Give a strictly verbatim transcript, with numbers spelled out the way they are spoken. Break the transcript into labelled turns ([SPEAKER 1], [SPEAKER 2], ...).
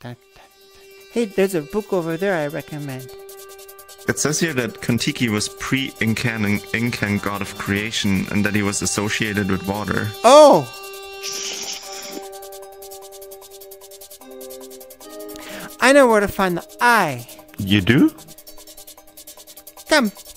[SPEAKER 1] dun, dun. Hey, there's a book over there I recommend.
[SPEAKER 2] It says here that Kon-Tiki was pre-Incan Incan god of creation and that he was associated with water.
[SPEAKER 1] Oh! I know where to find the eye.
[SPEAKER 3] You do?
[SPEAKER 1] Come.